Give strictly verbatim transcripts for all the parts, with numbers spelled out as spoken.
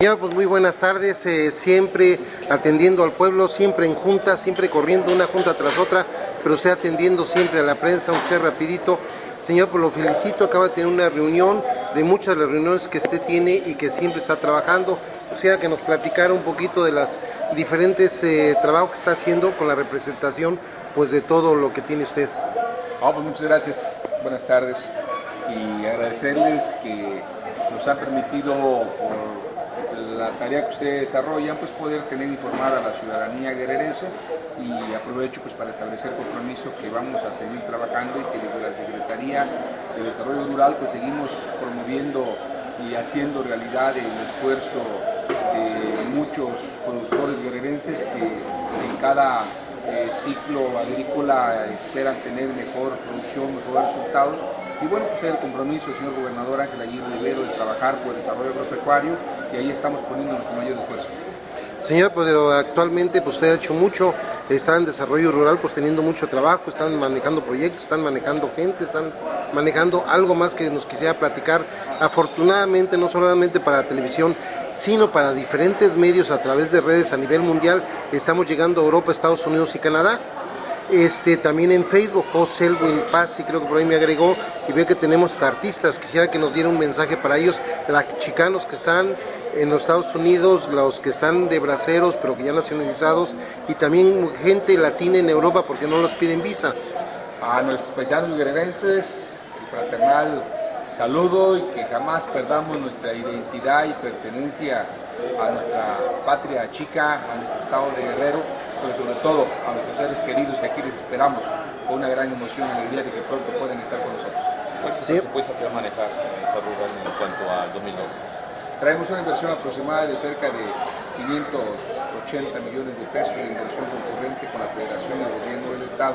Ya, pues muy buenas tardes, eh, siempre atendiendo al pueblo, siempre en junta, siempre corriendo una junta tras otra, pero usted atendiendo siempre a la prensa, aunque sea rapidito. Señor, pues lo felicito, acaba de tener una reunión, de muchas de las reuniones que usted tiene y que siempre está trabajando. Quisiera que nos platicara un poquito de las diferentes eh, trabajos que está haciendo con la representación, pues de todo lo que tiene usted. Oh, pues muchas gracias, buenas tardes, y agradecerles que nos han permitido, por la tarea que ustedes desarrollan, pues poder tener informada a la ciudadanía guerrerense, y aprovecho pues para establecer compromiso que vamos a seguir trabajando y que desde la Secretaría de Desarrollo Rural pues seguimos promoviendo y haciendo realidad el esfuerzo de muchos productores guerrerenses que en cada eh, ciclo agrícola esperan tener mejor producción, mejores resultados. Y bueno, pues el compromiso del señor gobernador Ángel Aguirre Rivero de trabajar por el desarrollo agropecuario, y ahí estamos poniendo nuestro mayor esfuerzo. Señor, pero actualmente pues usted ha hecho mucho, está en desarrollo rural, pues teniendo mucho trabajo, están manejando proyectos, están manejando gente, están manejando algo más que nos quisiera platicar. Afortunadamente, no solamente para la televisión, sino para diferentes medios a través de redes a nivel mundial, estamos llegando a Europa, Estados Unidos y Canadá. Este, también en Facebook, José Elwin Paz, y creo que por ahí me agregó, y ve que tenemos artistas. Quisiera que nos diera un mensaje para ellos, los chicanos que están en los Estados Unidos, los que están de braceros, pero que ya nacionalizados, y también gente latina en Europa, porque no los piden visa. A nuestros paisanos guerrerenses, el fraternal saludo, y que jamás perdamos nuestra identidad y pertenencia a nuestra patria chica, a nuestro estado de Guerrero, pero sobre todo a nuestros seres queridos que aquí les esperamos con una gran emoción y alegría de que pronto pueden estar con nosotros. ¿Cuál es el presupuesto que va a manejar Desarrollo Rural en cuanto al dos mil doce? Traemos una inversión aproximada de cerca de quinientos ochenta millones de pesos de inversión concurrente con la Federación y el Gobierno del Estado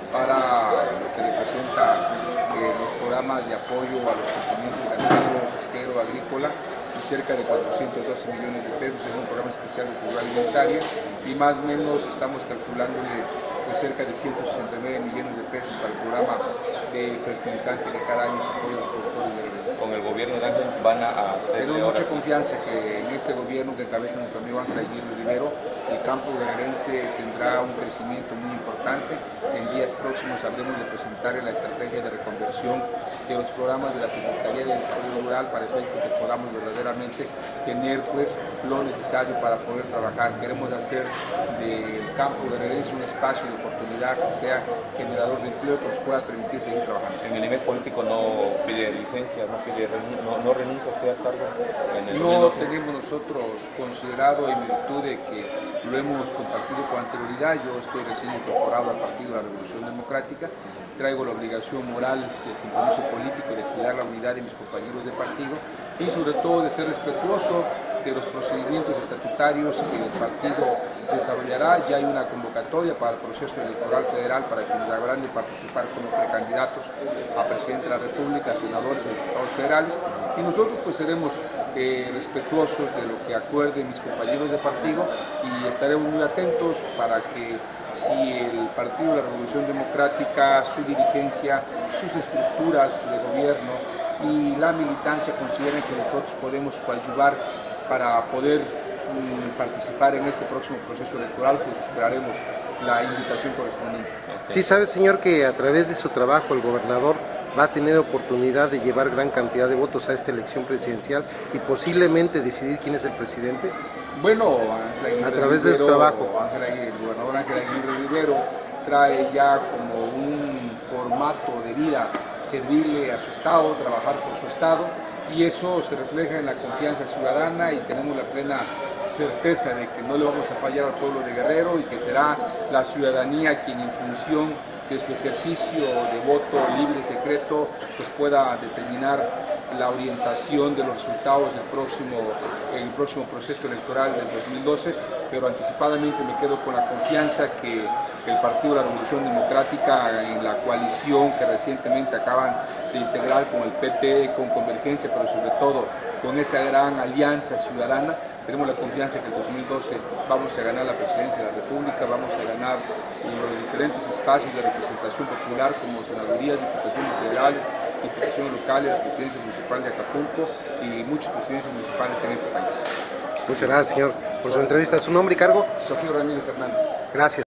para lo que representa eh, los programas de apoyo a los componentes ganadero, pesquero, agrícola, y cerca de cuatrocientos doce millones de pesos en un programa especial de seguridad alimentaria, y más o menos estamos calculándole de cerca de ciento sesenta y nueve millones de pesos para el programa de fertilizante que cada año se apoya a los productores de guerreros. Con el gobierno de Ángel van a hacer... Tenemos mucha confianza que en este gobierno que encabeza nuestro amigo Ángel Aguirre Rivero, el campo guerrerense tendrá un crecimiento muy importante. En días próximos habremos de presentar la estrategia de reconversión de los programas de la Secretaría de Desarrollo Rural para efecto que podamos verdaderamente tener pues lo necesario para poder trabajar. Queremos hacer del campo guerrerense un espacio de oportunidad que sea generador de empleo, que nos pueda permitir seguir trabajando. En el nivel político no pide licencia, no pide no, no renuncia usted al cargo. En el no tenemos nosotros considerado, en virtud de que lo hemos compartido con anterioridad. Yo estoy recién incorporado al Partido de la Revolución Democrática, traigo la obligación moral del compromiso político de cuidar la unidad de mis compañeros de partido, y sobre todo de ser respetuoso de los procedimientos estatutarios que el partido desarrollará. Ya hay una convocatoria para el proceso electoral federal para quienes habrán de participar como precandidatos a presidente de la República, senadores y diputados federales, y nosotros pues seremos eh, respetuosos de lo que acuerden mis compañeros de partido, y estaremos muy atentos para que si el Partido de la Revolución Democrática, su dirigencia, sus estructuras de gobierno y la militancia consideren que nosotros podemos coadyuvar para poder mm, participar en este próximo proceso electoral, pues esperaremos la invitación correspondiente. Sí, sabe, señor, que a través de su trabajo el gobernador va a tener oportunidad de llevar gran cantidad de votos a esta elección presidencial y posiblemente decidir quién es el presidente. Bueno, a través de su trabajo. Ángel Aguirre, el gobernador Ángel Aguirre Rivero trae ya como un formato de vida servirle a su estado, trabajar por su estado, y eso se refleja en la confianza ciudadana, y tenemos la plena certeza de que no le vamos a fallar al pueblo de Guerrero, y que será la ciudadanía quien, en función de su ejercicio de voto libre y secreto, pues pueda determinar la orientación de los resultados del próximo, el próximo proceso electoral del dos mil doce, pero anticipadamente me quedo con la confianza que el Partido de la Revolución Democrática, en la coalición que recientemente acaban de integrar con el P T, con Convergencia, pero sobre todo con esa gran alianza ciudadana, tenemos la confianza que en dos mil doce vamos a ganar la presidencia de la República, vamos a ganar los diferentes espacios de representación popular como senadurías, diputaciones federales, diputaciones locales, la presidencia municipal de Acapulco y muchas presidencias municipales en este país. Muchas gracias, señor, por su entrevista. ¿Su nombre y cargo? Sofío Ramírez Hernández. Gracias.